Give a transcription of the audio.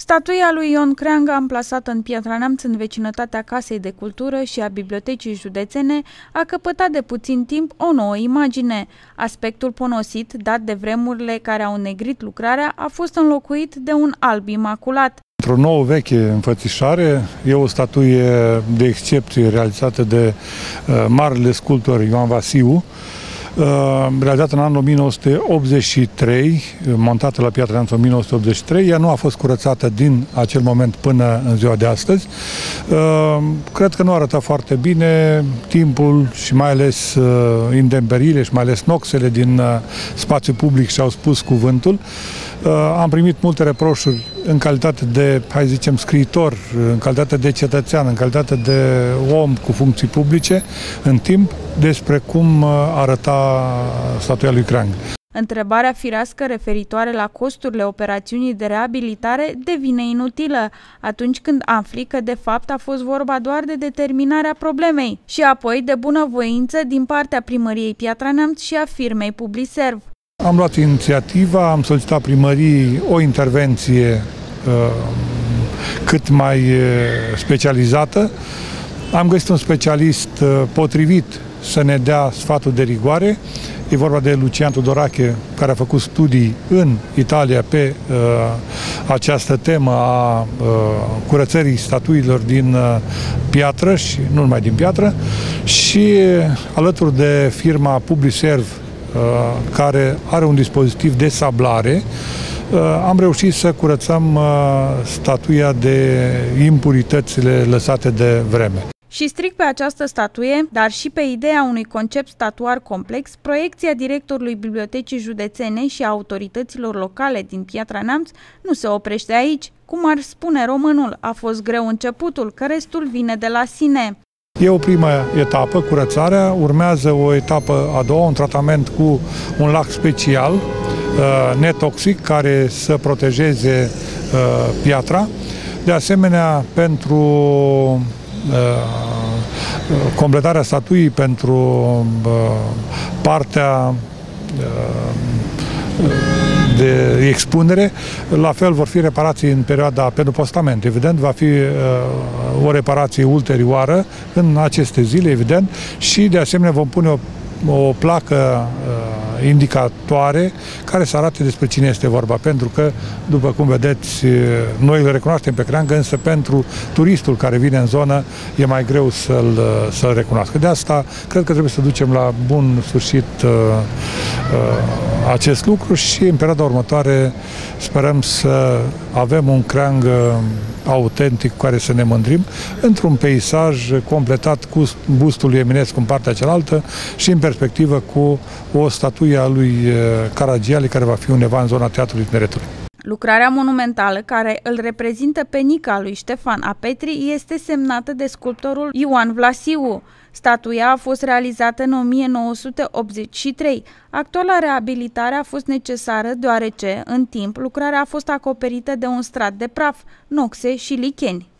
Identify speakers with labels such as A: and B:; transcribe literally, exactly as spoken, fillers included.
A: Statuia lui Ion Creangă, amplasată în Piatra Neamț, în vecinătatea Casei de Cultură și a Bibliotecii Județene, a căpătat de puțin timp o nouă imagine. Aspectul ponosit, dat de vremurile care au negrit lucrarea, a fost înlocuit de un alb imaculat.
B: Într-o nouă veche înfățișare, e o statuie de excepție realizată de uh, marele sculptor Ioan Vasiu, realizată în anul o mie nouă sute optzeci și trei, montată la Piatra Neamț în o mie nouă sute optzeci și trei. Ea nu a fost curățată din acel moment până în ziua de astăzi. Cred că nu arăta foarte bine. Timpul și mai ales intemperiile și mai ales noxele din spațiul public și-au spus cuvântul. Am primit multe reproșuri în calitate de, hai zicem, scriitor, în calitate de cetățean, în calitate de om cu funcții publice în timp despre cum arăta statuia lui Creangă.
A: Întrebarea firească referitoare la costurile operațiunii de reabilitare devine inutilă atunci când afli că de fapt a fost vorba doar de determinarea problemei și apoi de bunăvoință din partea primăriei Piatra Neamț și a firmei Publiserv.
B: Am luat inițiativa, am solicitat primăriei o intervenție uh, cât mai uh, specializată. Am găsit un specialist uh, potrivit să ne dea sfatul de rigoare. E vorba de Lucian Tudorache, care a făcut studii în Italia pe uh, această temă a uh, curățării statuilor din uh, piatră și nu numai din piatră, și alături de firma Publiserv, care are un dispozitiv de sablare, am reușit să curățăm statuia de impuritățile lăsate de vreme.
A: Și strict pe această statuie, dar și pe ideea unui concept statuar complex, proiecția directorului Bibliotecii Județene și a autorităților locale din Piatra Neamț nu se oprește aici. Cum ar spune românul, a fost greu începutul, că restul vine de la sine.
B: E o primă etapă, curățarea, urmează o etapă a doua, un tratament cu un lac special, netoxic, care să protejeze piatra. De asemenea, pentru completarea statuii, pentru partea de expunere, la fel vor fi reparații în perioada pentru postament. Evident, va fi uh, o reparație ulterioară în aceste zile, evident, și de asemenea vom pune o, o placă uh, indicatoare care să arate despre cine este vorba, pentru că, după cum vedeți, noi îl recunoaștem pe Creangă, însă pentru turistul care vine în zonă e mai greu să-l să-l recunoască. De asta cred că trebuie să ducem la bun sfârșit uh, uh, acest lucru și în perioada următoare sperăm să avem un Creangă autentic cu care să ne mândrim, într-un peisaj completat cu bustul lui Eminescu în partea cealaltă și în perspectivă cu o statuie a lui Caragiale, care va fi undeva în zona Teatrului Tineretului.
A: Lucrarea monumentală care îl reprezintă pe Nica lui Ștefan Apetri este semnată de sculptorul Ioan Vasiu. Statuia a fost realizată în o mie nouă sute optzeci și trei. Actuala reabilitare a fost necesară deoarece, în timp, lucrarea a fost acoperită de un strat de praf, noxe și licheni.